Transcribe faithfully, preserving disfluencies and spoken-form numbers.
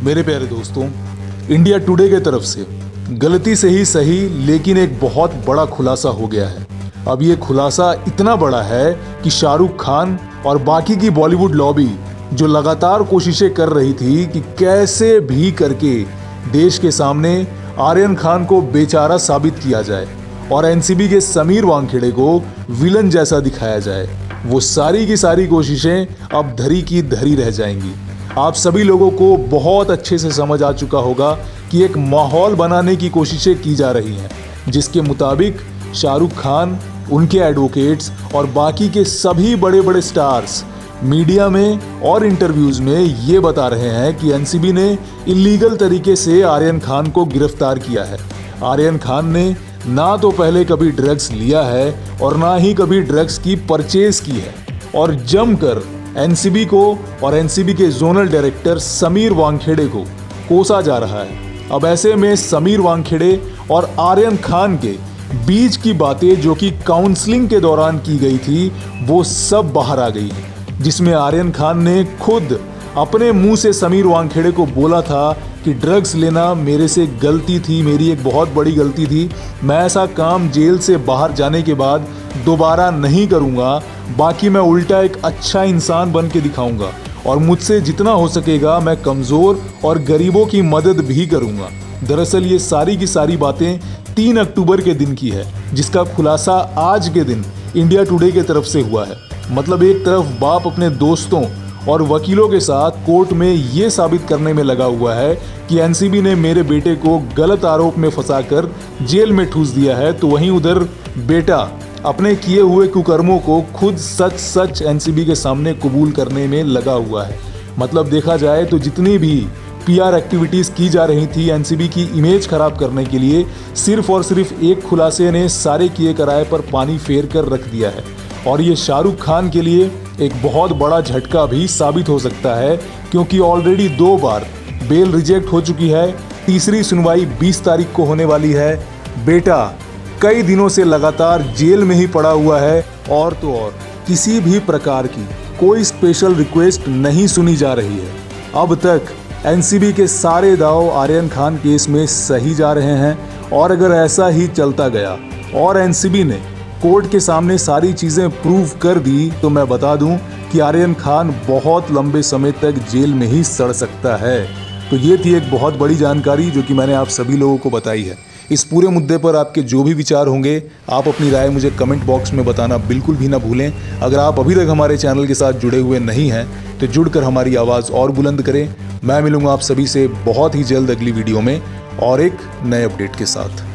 मेरे प्यारे दोस्तों, इंडिया टुडे के तरफ से गलती से ही सही लेकिन एक बहुत बड़ा खुलासा हो गया है। अब ये खुलासा इतना बड़ा है कि शाहरुख खान और बाकी की बॉलीवुड लॉबी जो लगातार कोशिशें कर रही थी कि कैसे भी करके देश के सामने आर्यन खान को बेचारा साबित किया जाए और एनसीबी के समीर वानखेड़े को विलन जैसा दिखाया जाए, वो सारी की सारी कोशिशें अब धरी की धरी रह जाएंगी। आप सभी लोगों को बहुत अच्छे से समझ आ चुका होगा कि एक माहौल बनाने की कोशिशें की जा रही हैं, जिसके मुताबिक शाहरुख खान, उनके एडवोकेट्स और बाकी के सभी बड़े बड़े स्टार्स मीडिया में और इंटरव्यूज़ में ये बता रहे हैं कि एनसीबी ने इलीगल तरीके से आर्यन खान को गिरफ्तार किया है। आर्यन खान ने ना तो पहले कभी ड्रग्स लिया है और ना ही कभी ड्रग्स की परचेज की है और जमकर एनसीबी को और एनसीबी के जोनल डायरेक्टर समीर वानखेड़े को कोसा जा रहा है। अब ऐसे में समीर वानखेड़े और आर्यन खान के बीच की बातें जो कि काउंसलिंग के दौरान की गई थी वो सब बाहर आ गई है, जिसमें आर्यन खान ने खुद अपने मुंह से समीर वानखेड़े को बोला था कि ड्रग्स लेना मेरे से गलती थी, मेरी एक बहुत बड़ी गलती थी, मैं ऐसा काम जेल से बाहर जाने के बाद दोबारा नहीं करूंगा, बाकी मैं उल्टा एक अच्छा इंसान बन के दिखाऊंगा और मुझसे जितना हो सकेगा मैं कमज़ोर और गरीबों की मदद भी करूंगा। दरअसल ये सारी की सारी बातें तीन अक्टूबर के दिन की है, जिसका खुलासा आज के दिन इंडिया टुडे के तरफ से हुआ है। मतलब एक तरफ बाप अपने दोस्तों और वकीलों के साथ कोर्ट में ये साबित करने में लगा हुआ है कि एनसीबी ने मेरे बेटे को गलत आरोप में फंसाकर जेल में ठूस दिया है, तो वहीं उधर बेटा अपने किए हुए कुकर्मों को खुद सच सच एनसीबी के सामने कबूल करने में लगा हुआ है। मतलब देखा जाए तो जितनी भी पीआर एक्टिविटीज़ की जा रही थी एनसीबी की इमेज खराब करने के लिए, सिर्फ और सिर्फ एक खुलासे ने सारे किए कराए पर पानी फेर कर रख दिया है। और ये शाहरुख खान के लिए एक बहुत बड़ा झटका भी साबित हो सकता है, क्योंकि ऑलरेडी दो बार बेल रिजेक्ट हो चुकी है। तीसरी सुनवाई बीस तारीख को होने वाली है। बेटा कई दिनों से लगातार जेल में ही पड़ा हुआ है और तो और किसी भी प्रकार की कोई स्पेशल रिक्वेस्ट नहीं सुनी जा रही है। अब तक एनसीबी के सारे दाव आर्यन खान केस में सही जा रहे हैं और अगर ऐसा ही चलता गया और एनसीबी ने कोर्ट के सामने सारी चीज़ें प्रूव कर दी तो मैं बता दूं कि आर्यन खान बहुत लंबे समय तक जेल में ही सड़ सकता है। तो ये थी एक बहुत बड़ी जानकारी जो कि मैंने आप सभी लोगों को बताई है। इस पूरे मुद्दे पर आपके जो भी विचार होंगे आप अपनी राय मुझे कमेंट बॉक्स में बताना बिल्कुल भी ना भूलें। अगर आप अभी तक हमारे चैनल के साथ जुड़े हुए नहीं हैं तो जुड़कर हमारी आवाज़ और बुलंद करें। मैं मिलूंगा आप सभी से बहुत ही जल्द अगली वीडियो में और एक नए अपडेट के साथ।